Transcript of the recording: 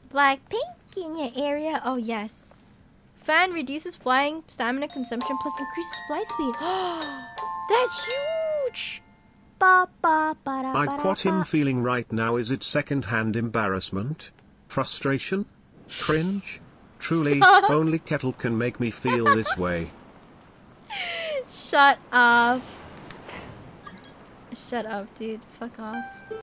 Black pink in your area. Oh, yes. Fan reduces flying stamina consumption plus increases flight speed. That's huge! Like what I'm feeling right now, is it second-hand embarrassment? Frustration? Cringe? Truly, only Kettle can make me feel this way. Shut up. Shut up, dude. Fuck off.